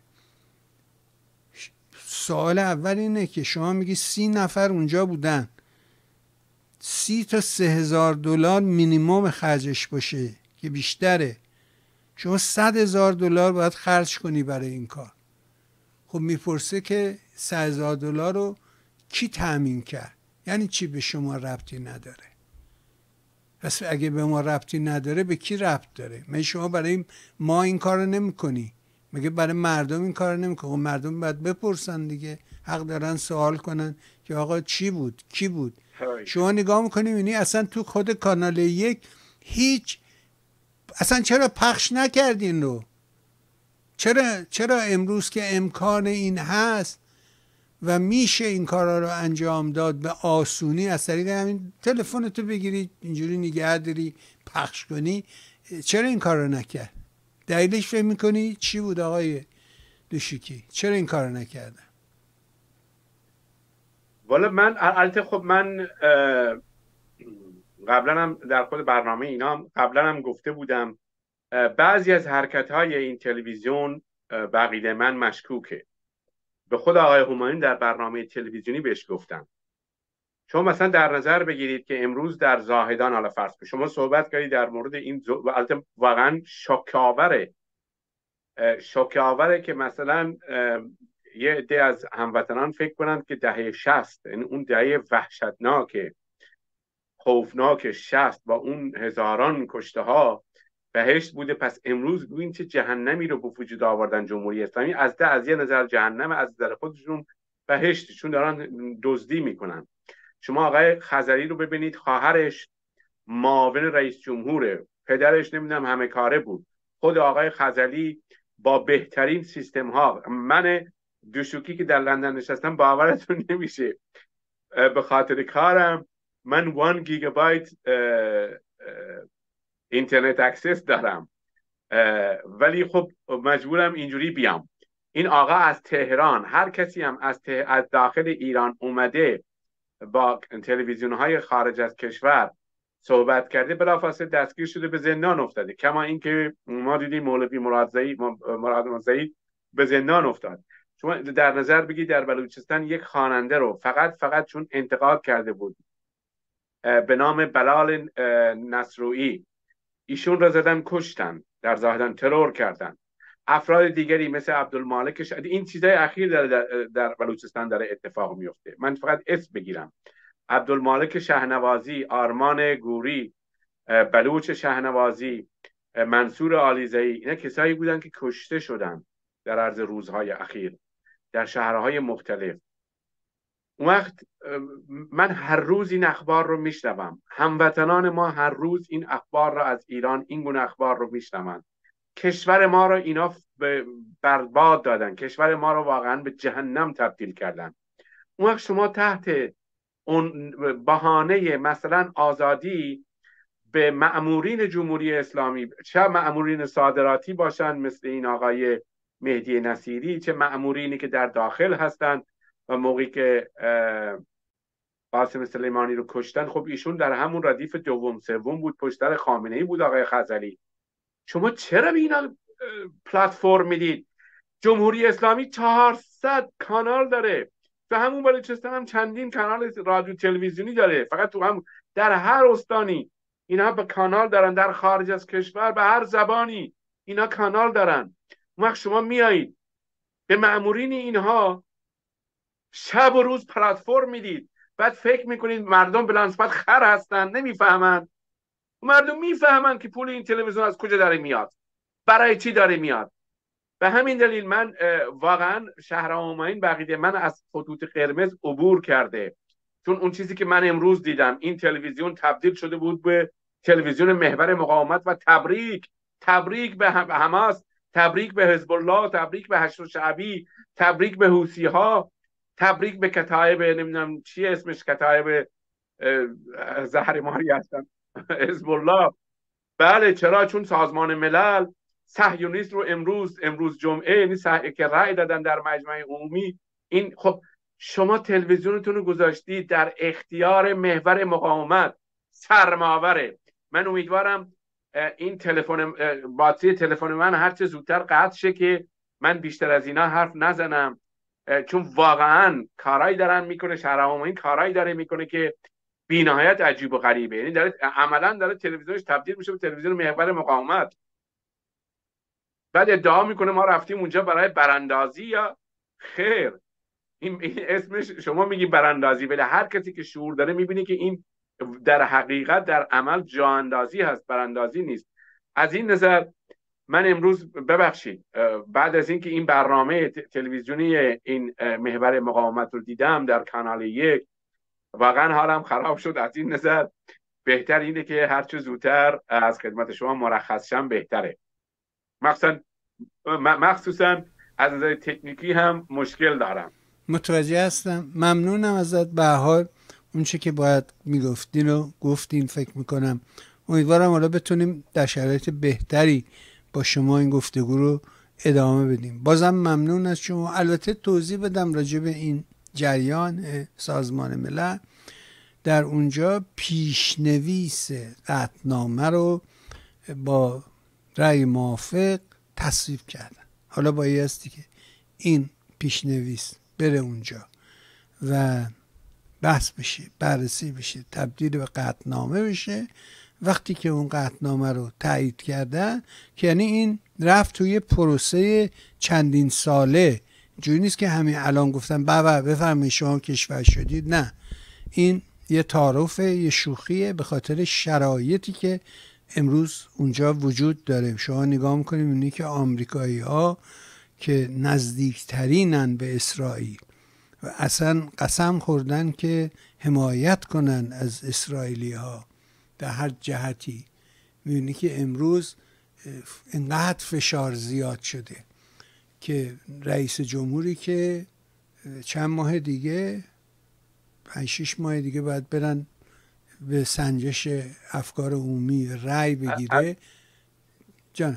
سوال اول اینه که شما میگی سی نفر اونجا بودن، سی تا سه هزار دلار مینیمم خرجش باشه که بیشتره، شما صد هزار دلار باید خرج کنی برای این کار. خب میپرسه که سه هزار دلار رو کی تأمین کرد؟ یعنی چی به شما ربطی نداره؟ پس اگه به ما ربطی نداره به کی ربط داره؟ مگه شما برای ما این کار رو نمی کنی؟ مگه برای مردم این کار رو نمی کنی؟ مردم باید بپرسن دیگه، حق دارن سوال کنن که آقا چی بود؟ کی بود؟ شما نگاه میکنی میبینی اصلا تو خود کانال یک هیچ، اصلا چرا پخش نکردین رو؟ چرا چرا امروز که امکان این هست و میشه این کارا رو انجام داد به آسونی، از طریق همین تلفنتو بگیری اینجوری نگه داری پخش کنی، چرا این کار رو نکرد؟ دلیلش فکر میکنی چی بود آقای دوشیکی؟ چرا این کار رو نکردن؟ والا من البته خب من قبلا هم در خود برنامه اینا قبلا هم گفته بودم بعضی از حرکت های این تلویزیون بقیده من مشکوکه. به خود آقای همایون در برنامه تلویزیونی بهش گفتم. شما مثلا در نظر بگیرید که امروز در زاهدان، حالا فرض کنید شما صحبت کردید در مورد این زو... البته واقعا شوک‌آوره شوک‌آوره که مثلا یه عده از هموطنان فکر کنند که دهه شصت، یعنی اون دهه وحشتناک خوفناک شصت با اون هزاران کشته ها بهشت بوده، پس امروز این چه جهنمی رو به وجود آوردن جمهوری اسلامی. از ده از یه نظر جهنم، از نظر خودشون بهشت، چون دارن دزدی میکنن. شما آقای خزری رو ببینید، خواهرش معاون رئیس جمهوره، پدرش نمیدونم همه کاره بود. خود آقای خزری با بهترین سیستم ها، من دوشوکی که در لندن نشستم باورتون نمیشه، به خاطر کارم من وان گیگابایت اینترنت اکسس دارم، ولی خب مجبورم اینجوری بیام. این آقا از تهران، هر کسی هم از, ته... از داخل ایران اومده با تلویزیون های خارج از کشور صحبت کرده، بلافاصله دستگیر شده، به زندان افتاده. کما اینکه ما دیدیم مولوی مرادزایی مرادزایی به زندان افتاد. شما در نظر بگید در بلوچستان یک خواننده رو فقط فقط چون انتقاد کرده بود به نام بلال نصرویی، ایشون را زدن کشتن، در زاهدان ترور کردن. افراد دیگری مثل عبدالمالک ش... این چیزای اخیر در, در, در بلوچستان داره اتفاق میفته. من فقط اسم بگیرم: عبدالمالک شهنوازی، آرمان گوری، بلوچ شهنوازی، منصور علیزئی، اینا کسایی بودن که کشته شدن در عرض روزهای اخیر در شهرهای مختلف. اون وقت من هر روز این اخبار رو میشنوم، هموطنان ما هر روز این اخبار رو از ایران، این گونه اخبار رو میشنون. کشور ما رو اینا برباد دادن، کشور ما رو واقعا به جهنم تبدیل کردن. اون وقت شما تحت اون بهانه مثلا آزادی به مأمورین جمهوری اسلامی، چه مأمورین صادراتی باشن مثل این آقای مهدی نصیری، چه مأمورینی که در داخل هستند، و موقعی که قاسم سلیمانی رو کشتن، خب ایشون در همون ردیف دوم سوم بود، پشت سر خامنه‌ای بود آقای خزعلی. شما چرا به اینا پلتفرم میدید؟ جمهوری اسلامی چهارصد کانال داره، تو همون بلوچستان هم چندین کانال رادیو تلویزیونی داره، فقط تو هم در هر استانی اینا به کانال دارن، در خارج از کشور به هر زبانی اینا کانال دارن. وقت شما میایید به مأمورین اینها شب و روز پلتفرم میدید، بعد فکر میکنید مردم بلندسپت خر هستن نمیفهمن. مردم میفهمن که پول این تلویزیون از کجا داره میاد، برای چی داره میاد. به همین دلیل من واقعا شهرامین بقیده من از خطوط قرمز عبور کرده، چون اون چیزی که من امروز دیدم این تلویزیون تبدیل شده بود به تلویزیون محور مقاومت و تبریک تبریک به حماس، تبریک به حزب الله، تبریک به حشد شعبی، تبریک به حوثی ها، تبریک به کتایب نمیدونم چی اسمش، کتایب زهرماری هستن حزب الله. بله چرا؟ چون سازمان ملل صهیونیست رو امروز امروز جمعه یعنی که رأی دادن در مجمع عمومی، این خب شما تلویزیونتون رو گذاشتید در اختیار محور مقاومت، سرماوره. من امیدوارم این تلفن باتری تلفن من هر چه زودتر قطع شه که من بیشتر از اینا حرف نزنم، چون واقعا کارایی دارن میکنه، شهرامین کارایی داره میکنه که بی‌نهایت عجیب و غریبه. یعنی داره عملا داره تلویزیونش تبدیل میشه به تلویزیون محور مقاومت. بعد ادعا میکنه ما رفتیم اونجا برای براندازی. یا خیر، این, این اسمش شما میگی براندازی، ولی هر کسی که شعور داره میبینه که این در حقیقت در عمل جاندازی هست، براندازی نیست. از این نظر من امروز ببخشید بعد از اینکه این برنامه تلویزیونی این محور مقاومت رو دیدم در کانال یک، واقعا حالم خراب شد. از این نظر بهتر اینه که هر چه زودتر از خدمت شما مرخص شم بهتره. مخصوصا مخصوصا از نظر تکنیکی هم مشکل دارم. متوجه هستم، ممنونم ازت. به هر حال اون چه که باید میگفتین و گفتین فکر میکنم. امیدوارم حالا بتونیم در شرایط بهتری با شما این گفتگو رو ادامه بدیم. بازم ممنون از شما. البته توضیح بدم راجع به این جریان سازمان ملل، در اونجا پیشنویس قطعنامه رو با رأی موافق تصویب کردن. حالا بایستی که این پیشنویس بره اونجا و بحث بشه، بررسی بشه، تبدیل به قطعنامه بشه. وقتی که اون قطعنامه رو تایید کردن، که یعنی این رفت توی پروسه چندین ساله، جوری نیست که همین الان گفتن بابا بفرمایید شما کشور شدید. نه، این یه تعارفه، یه شوخیه به خاطر شرایطی که امروز اونجا وجود داره. شما نگاه میکنیم اینی که آمریکایی ها که نزدیکترینن به اسرائیل و اصلا قسم خوردن که حمایت کنن از اسرائیلی ها در هر جهتی، میبینی که امروز انقدر فشار زیاد شده که رئیس جمهوری که چند ماه دیگه پنج شش ماه دیگه باید برن به سنجش افکار عمومی رأی بگیره. جانم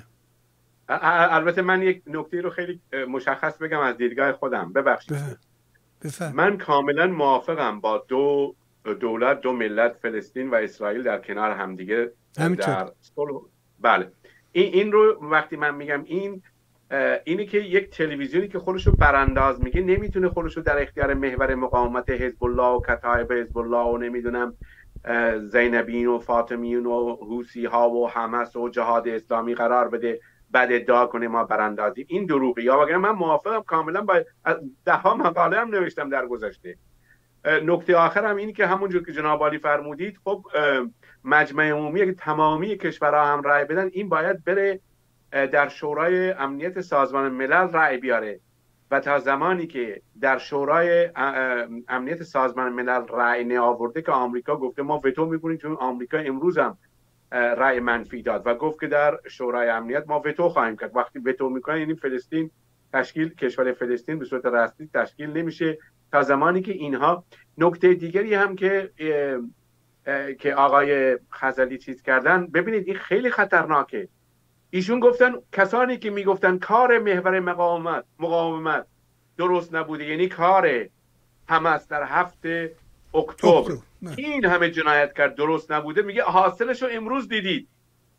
البته من یک نکته رو خیلی مشخص بگم از دیدگاه خودم، ببخشید. بفهم. من کاملا موافقم با دو دولت، دو ملت، فلسطین و اسرائیل در کنار همدیگه در صلح. بله این این رو وقتی من میگم این اینه که یک تلویزیونی که خودشو برانداز میگه نمیتونه خودشو در اختیار محور مقاومت حزب الله و کتایب حزب الله و نمیدونم زینبین و فاطمیون و حوثی ها و حماس و جهاد اسلامی قرار بده بعد ادعا کنه ما براندازیم. این دروغی. یا وگرنه من موافقم کاملا، با ده ها مقاله هم نوشتم در گذشته. نکته آخرم اینه که همونجور که جناب عالی فرمودید، خب مجمع عمومی که تمامی کشورها هم رأی بدن، این باید بره در شورای امنیت سازمان ملل رأی بیاره و تا زمانی که در شورای امنیت سازمان ملل رأی نیاورده که آمریکا گفته ما وتو میکنیم، چون آمریکا امروز هم رأی منفی داد و گفت که در شورای امنیت ما وتو خواهیم کرد. وقتی وتو میکنن یعنی فلسطین تشکیل کشور فلسطین به صورت رسمی تشکیل نمیشه تا زمانی که اینها. نکته دیگری هم که که آقای خزعلی چیز کردن، ببینید این خیلی خطرناکه. ایشون گفتن کسانی که میگفتن کار محور مقاومت مقاومت درست نبوده، یعنی کار حماس در هفت اکتبر این همه جنایت کرد درست نبوده، میگه حاصلش رو امروز دیدید.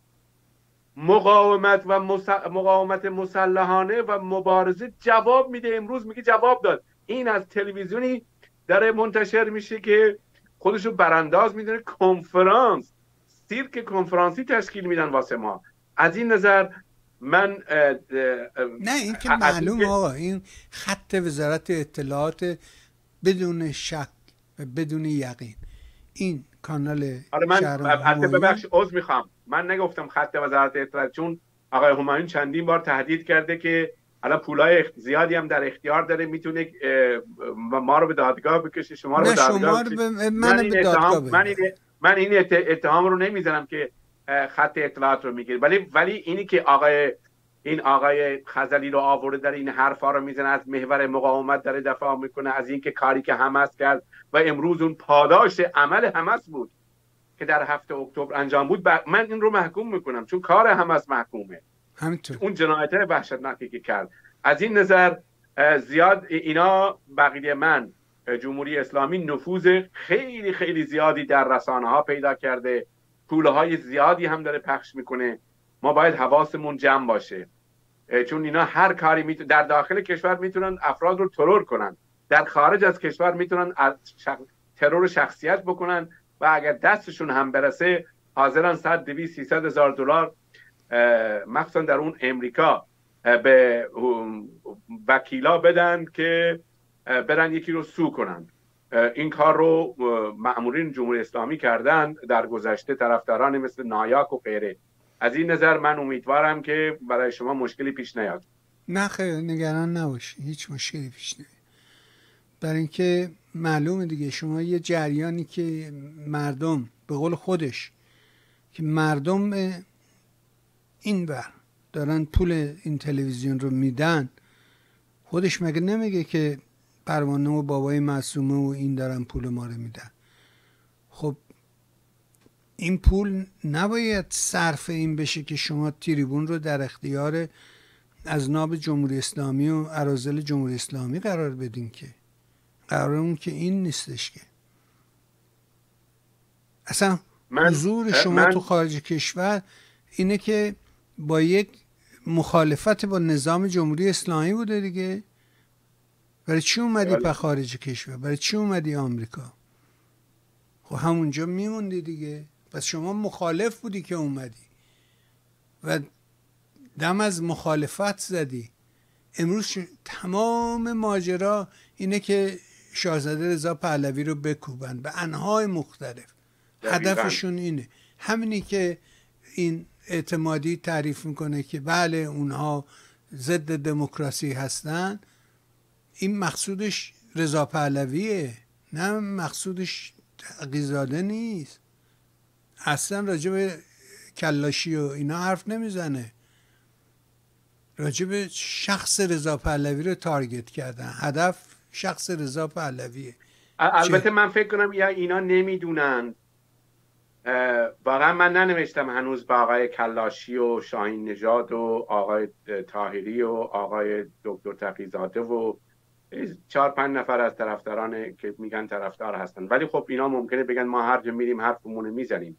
مقاومت و مس... مقاومت مسلحانه و مبارزه جواب میده. امروز میگه جواب داد. این از تلویزیونی داره منتشر میشه که خودشو برانداز میدونه، کنفرانس سیرک کنفرانسی تشکیل میدن واسه ما. از این نظر من اه اه نه این که معلوم آقا، این خط وزارت اطلاعات بدون شک و بدون یقین. این کانال آره من البته ببخش عذر میخوام، من نگفتم خط وزارت اطلاعات، چون آقای همایون چندین بار تهدید کرده که الان پولای زیادی هم در اختیار داره، میتونه ما رو به دادگاه بکشه، شما رو به دادگاه بکشه. من, من به دادگاه من این من این اتهام رو نمیزنم که خط اطلاعات رو میگیره، ولی ولی اینی که آقای این آقای خزعلی رو آورده در این حرفا رو میزنه، از محور مقاومت داره دفاع میکنه، از اینکه کاری که حماس کرد و امروز اون پاداش عمل حماس بود که در هفته اکتبر انجام بود، من این رو محکوم میکنم، چون کار حماس محکومه. همینطور اون جنایت وحشتناکی که کرد. از این نظر زیاد اینا بقیه من جمهوری اسلامی نفوذ خیلی خیلی زیادی در رسانه ها پیدا کرده، پوله های زیادی هم داره پخش میکنه. ما باید حواسمون جمع باشه، چون اینا هر کاری میتون در داخل کشور میتونن افراد رو ترور کنن، در خارج از کشور میتونن شخ... ترور شخصیت بکنن و اگر دستشون هم برسه حاضرن صد دویست سیصد هزار دلار مخصوصا در اون امریکا به وکیلا بدن که برن یکی رو سو کنن. این کار رو مأمورین جمهوری اسلامی کردن در گذشته، طرفداران مثل نایاک و غیره. از این نظر من امیدوارم که برای شما مشکلی پیش نیاد. نه خیر نگران نباشید، هیچ مشکلی پیش نمیاد. برای اینکه معلومه دیگه شما یه جریانی که مردم به قول خودش که مردم این بر دارن پول این تلویزیون رو میدن، خودش مگه نمیگه که پروانه و بابای معصومه و این دارن پول ما رو میدن؟ خب این پول نباید صرف این بشه که شما تریبون رو در اختیار اذناب جمهوری اسلامی و اراذل جمهوری اسلامی قرار بدین، که قرار اون که این نیستش. که اصلا حضور شما من... تو خارج کشور اینه که با یک مخالفت با نظام جمهوری اسلامی بوده دیگه. برای چی اومدی به خارج کشور؟ برای چی اومدی آمریکا؟ خب همونجا میموندی دیگه. پس شما مخالف بودی که اومدی و دم از مخالفت زدی. امروز تمام ماجرا اینه که شاهزاده رضا پهلوی رو بکوبن به انواع مختلف. هدفشون اینه. همینی که این اعتمادی تعریف میکنه که بله اونها ضد دموکراسی هستن، این مقصودش رضا پهلویه، نه مقصودش تقی‌زاده نیست. اصلا راجع به کلاشی و اینا حرف نمیزنه، راجع به شخص رضا پهلوی رو تارگت کردن. هدف شخص رضا پهلویه. البته من فکر کنم یا اینا نمیدونن، واقعا من ننوشتم هنوز با آقای کلاشی و شاهین نژاد و آقای طاهری و آقای دکتر تقی‌زاده و چهار پنج نفر از طرفداران که میگن طرفدار هستن، ولی خب اینا ممکنه بگن ما هر جا میریم حرفمون میزنیم.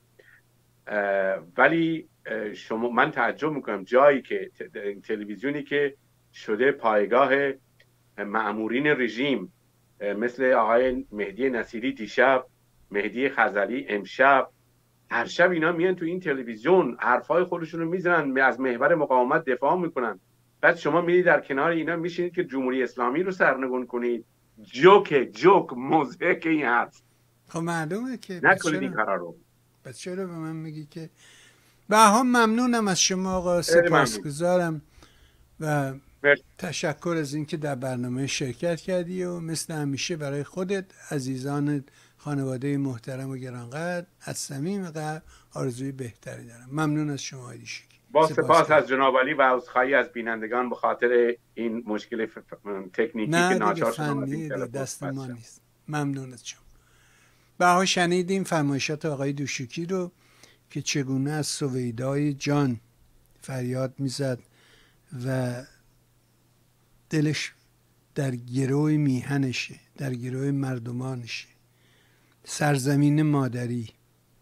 ولی شما من تعجب میکنم جایی که تلویزیونی که شده پایگاه مأمورین رژیم مثل آقای مهدی نصیری دیشب، مهدی خزعلی امشب، هر شب اینا میان تو این تلویزیون حرفای خودشون رو میزنن، از محور مقاومت دفاع میکنن. بعد شما میرید در کنار اینا میشینید که جمهوری اسلامی رو سرنگون کنید. جوک جوک موزه که این حرف. خب معلومه که نکنید این کارا رو. بس چرا به من میگی که به هم ممنونم از شما آقا، سپاسگزارم و تشکر از اینکه در برنامه شرکت کردی و مثل همیشه برای خودت، عزیزان، خانواده محترم و گرانقدر از صمیم قلب آرزوی بهتری دارم. ممنون از شما آقای دیشکی. با سپاس از جناب عالی و عذرخواهی از بینندگان به خاطر این مشکل ف... تکنیکی که ناچار شدم. نه دست ما نیست. ممنون از شما. بها شنیدیم فرمایشات آقای دوشکی رو که چگونه از سویدای جان فریاد میزد و دلش در گروه میهنشه، در گروه مردمانشه. سرزمین مادری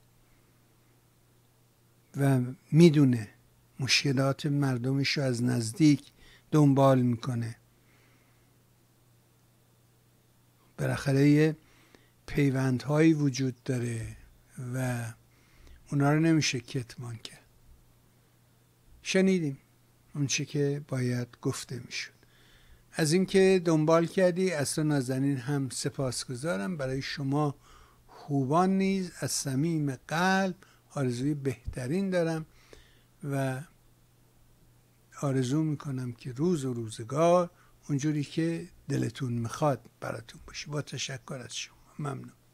و میدونه مشکلات مردمش رو از نزدیک دنبال میکنه. بالاخره یه پیوندهایی وجود داره و اونا رو نمیشه کتمان کرد. شنیدیم اون چه که باید گفته میشد. از اینکه دنبال کردی اصلا نازنین هم سپاسگزارم. برای شما خوبان نیز از صمیم قلب آرزوی بهترین دارم و آرزو میکنم که روز و روزگار اونجوری که دلتون میخواد براتون باشه. با تشکر از شما. ممنون.